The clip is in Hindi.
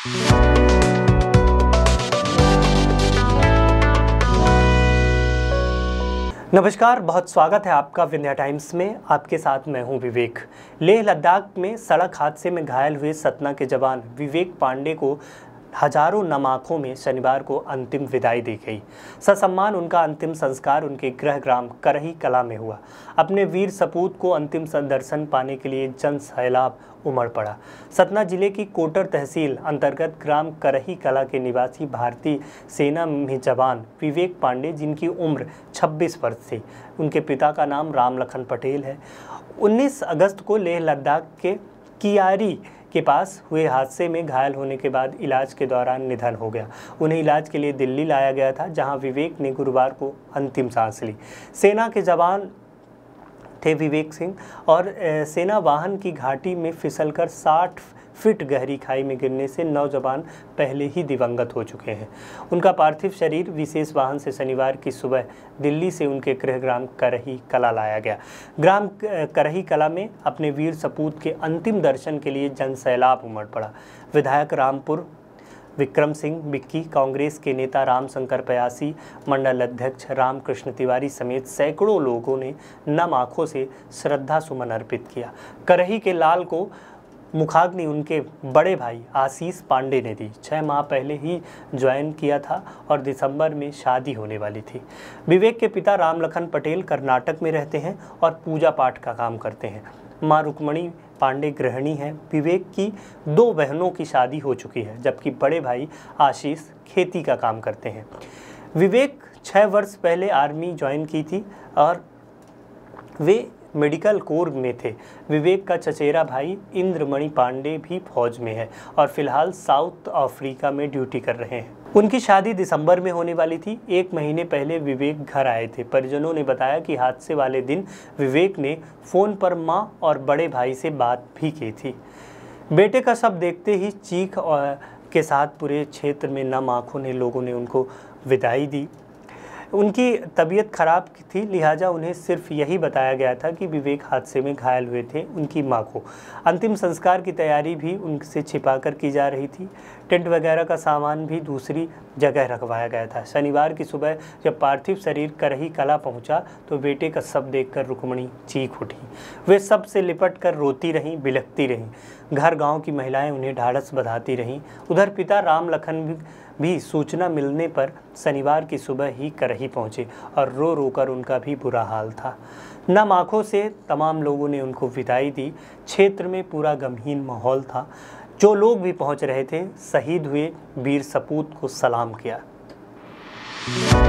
नमस्कार, बहुत स्वागत है आपका विंध्या टाइम्स में। आपके साथ मैं हूं विवेक। लेह लद्दाख में सड़क हादसे में घायल हुए सतना के जवान विवेक पांडे को हजारों नम आंखों में शनिवार को अंतिम विदाई दी गई। ससम्मान उनका अंतिम संस्कार उनके गृह ग्राम करही कला में हुआ। अपने वीर सपूत को अंतिम दर्शन पाने के लिए जन सैलाब उमड़ पड़ा। सतना जिले की कोटर तहसील अंतर्गत ग्राम करही कला के निवासी भारतीय सेना में जवान विवेक पांडे, जिनकी उम्र 26 वर्ष थी, उनके पिता का नाम राम लखन पटेल है, 19 अगस्त को लेह लद्दाख के कियारी के पास हुए हादसे में घायल होने के बाद इलाज के दौरान निधन हो गया। उन्हें इलाज के लिए दिल्ली लाया गया था, जहां विवेक ने गुरुवार को अंतिम सांस ली। सेना के जवान थे विवेक सिंह और सेना वाहन की घाटी में फिसलकर 60 फीट गहरी खाई में गिरने से नौजवान पहले ही दिवंगत हो चुके हैं। उनका पार्थिव शरीर विशेष वाहन से शनिवार की सुबह दिल्ली से उनके गृह ग्राम करही कला लाया गया। ग्राम करही कला में अपने वीर सपूत के अंतिम दर्शन के लिए जनसैलाब उमड़ पड़ा। विधायक रामपुर विक्रम सिंह बिक्की, कांग्रेस के नेता रामशंकर पयासी, मंडल अध्यक्ष रामकृष्ण तिवारी समेत सैकड़ों लोगों ने नम आंखों से श्रद्धा सुमन अर्पित किया। करही के लाल को मुखाग्नि उनके बड़े भाई आशीष पांडे ने दी। 6 माह पहले ही ज्वाइन किया था और दिसंबर में शादी होने वाली थी। विवेक के पिता राम लखन पटेल कर्नाटक में रहते हैं और पूजा पाठ का काम करते हैं। माँ रुक्मणी पांडे गृहिणी हैं। विवेक की 2 बहनों की शादी हो चुकी है, जबकि बड़े भाई आशीष खेती का काम करते हैं। विवेक 6 वर्ष पहले आर्मी ज्वाइन की थी और वे मेडिकल कोर में थे। विवेक का चचेरा भाई इंद्रमणि पांडे भी फौज में है और फिलहाल साउथ अफ्रीका में ड्यूटी कर रहे हैं। उनकी शादी दिसंबर में होने वाली थी। 1 महीने पहले विवेक घर आए थे। परिजनों ने बताया कि हादसे वाले दिन विवेक ने फ़ोन पर मां और बड़े भाई से बात भी की थी। बेटे का शव देखते ही चीख के साथ पूरे क्षेत्र में नम आंखों ने लोगों ने उनको विदाई दी। उनकी तबीयत खराब थी, लिहाजा उन्हें सिर्फ यही बताया गया था कि विवेक हादसे में घायल हुए थे। उनकी मां को अंतिम संस्कार की तैयारी भी उनसे छिपाकर की जा रही थी। टेंट वगैरह का सामान भी दूसरी जगह रखवाया गया था। शनिवार की सुबह जब पार्थिव शरीर करही कला पहुंचा तो बेटे का शव देखकर रुक्मणी चीख उठी। वे शव से लिपट कर रोती रहीं, बिलखती रहीं। घर गांव की महिलाएं उन्हें ढाढ़स बंधाती रहीं। उधर पिता राम लखन भी सूचना मिलने पर शनिवार की सुबह ही करही पहुंचे और रो रो कर उनका भी बुरा हाल था। नम आंखों से तमाम लोगों ने उनको विदाई दी। क्षेत्र में पूरा गमगीन माहौल था। जो लोग भी पहुंच रहे थे, शहीद हुए वीर सपूत को सलाम किया।